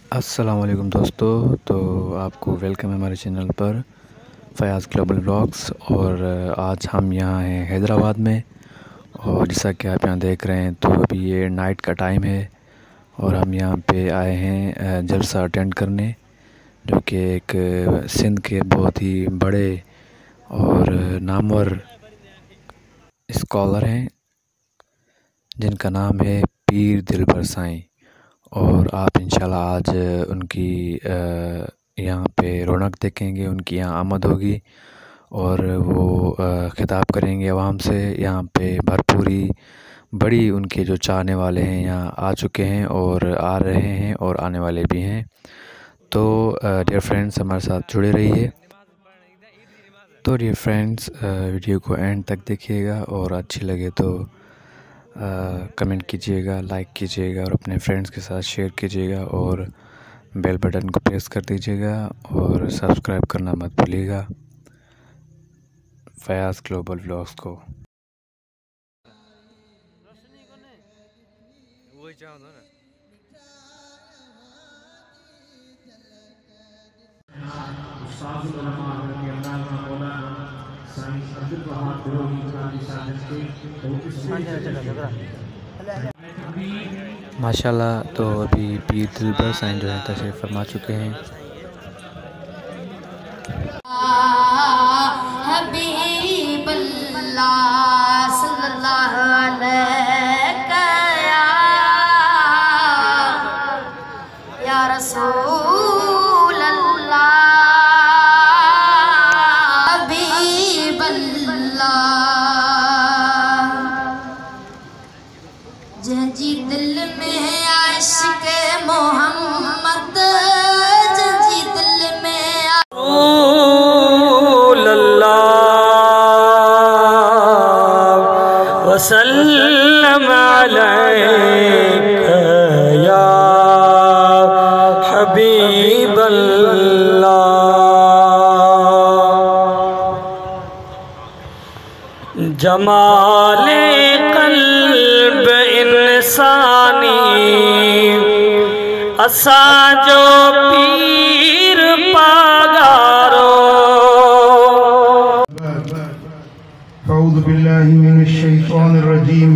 अस्सलाम वालेकुम दोस्तों। तो आपको वेलकम है हमारे चैनल पर फ़याज़ ग्लोबल व्लॉग्स। और आज हम यहाँ हैं हैदराबाद में, और जैसा कि आप यहाँ देख रहे हैं तो अभी ये नाइट का टाइम है और हम यहाँ पे आए हैं जलसा अटेंड करने, जो कि एक सिंध के बहुत ही बड़े और नामवर स्कॉलर हैं जिनका नाम है पीर दिलबर साईं। और आप इंशाल्लाह आज उनकी यहाँ पे रौनक देखेंगे, उनकी यहाँ आमद होगी और वो ख़िताब करेंगे आवाम से। यहाँ पे भरपूरी बड़ी उनके जो चाहने वाले हैं यहाँ आ चुके हैं और आ रहे हैं और आने वाले भी हैं। तो डियर फ्रेंड्स, हमारे साथ जुड़े रहिए। तो डियर फ्रेंड्स, वीडियो को एंड तक देखिएगा और अच्छी लगे तो कमेंट कीजिएगा, लाइक कीजिएगा और अपने फ्रेंड्स के साथ शेयर कीजिएगा और बेल बटन को प्रेस कर दीजिएगा और सब्सक्राइब करना मत भूलिएगा फ़याज़ ग्लोबल व्लॉग्स को। माशाल्लाह। तो अभी पीर दिलबर साईं जो है तशरीफ़ फरमा चुके हैं। जंजी दिल में आशिक मोहम्मद, जंजी दिल में रसूल अल्लाह वसल्लम अलैका या हबीब अल्लाह। जमाले कल्ब इंसानी असा जो पीर पागारो। अऊज़ु बिल्लाहि मिनश शैतानिर रजीम।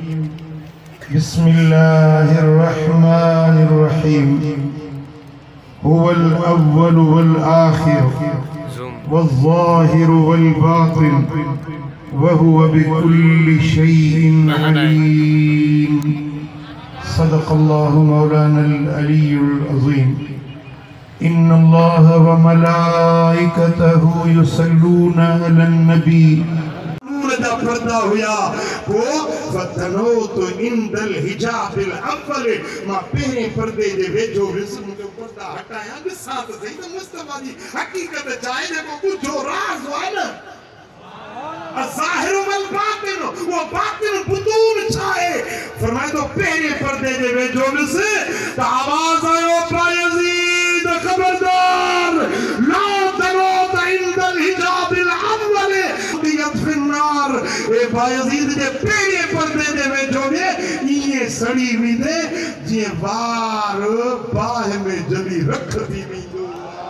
बिस्मिल्लाहिर रहमानिर रहीम। हुवल अव्वल वल आखिर वल ज़ाहिर वल बातिन वहुव बिकुल्लि शैइन अलीम। सदक़ल्लाहु मौलानल अलीयुल अज़ीम। इन्नल्लाह व मलाइकतहु युसल्लूना अलन नबी। नूर दा पर्दा हुया वो फतनो तो इंदल हिजाबिल अव्वल। मां पहले पर्दे दे वेझो विस्म जो पर्दा हटाया दिसां त सही त मुस्तफा जी हकीकत चाहे जेको कुझो राज़ हुआ न ज़ाहिर वल बातिन, वो बातिन बुतून छाए। फरमाए तो पहले पर्दे दे वेझो विस त आवाज आयो बायज़ीद खबरदार ला तरो त इंदल हिजाबिल अव्वल दियत फिन्नार। ए बायज़ीद दे पहले पर्दे दे वेझो में ये सड़ी हुई दे जे वार बाह में जली रख दी वेंदो।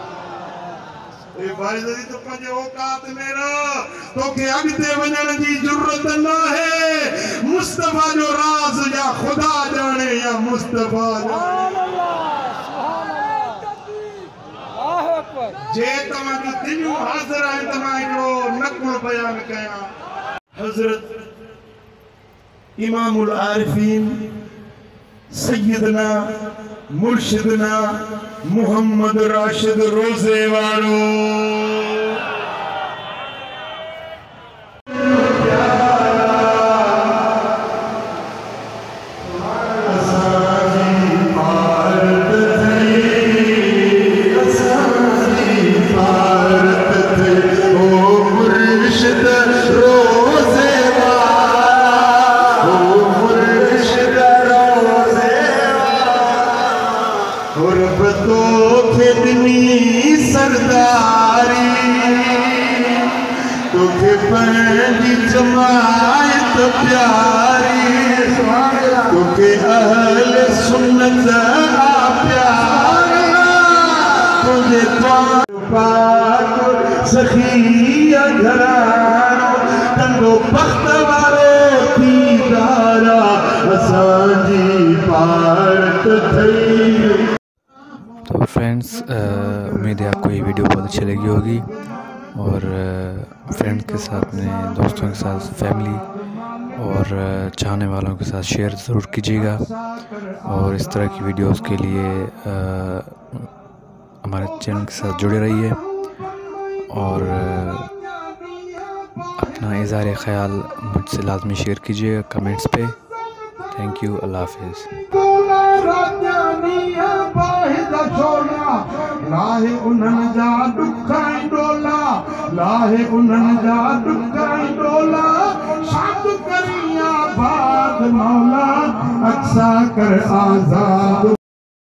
ए बायज़ीद तो पंजे औकात में रह, तो के अगते वणन जी जरूरत न है। मुस्तफा जो राज या खुदा जाने या मुस्तफा जाने। जे तमा जो दिनू हाजिर है तमा एकड़ो नकुल बयान कया। हजरत इमामुल आरिफीन सैयदना मुर्शिदना मोहम्मद राशिद रोज़े वालो सरदारी तुखे पंहिंजी जमायत प्यारी तुखे अहल सुन्नत आ प्यार सखी घरानो तंगो बख्त वारो दीदारा असांजी पारत थई। तो फ्रेंड्स, उम्मीद है आपको ये वीडियो बहुत अच्छी लगी होगी और फ्रेंड्स के साथ में, दोस्तों के साथ, फैमिली और चाहने वालों के साथ शेयर ज़रूर कीजिएगा। और इस तरह की वीडियोस के लिए हमारे चैनल के साथ जुड़े रहिए और अपना इज़हार ख़याल मुझसे लाजमी शेयर कीजिएगा कमेंट्स पे। Thank you. अल्लाह हाफ़िज़। लाहे उन्हनि जा ॾुखई डोला, लाहे उन्हनि जा ॾुखई डोला, शाद करिया बाद मौला अक्सा कर आज़ाद।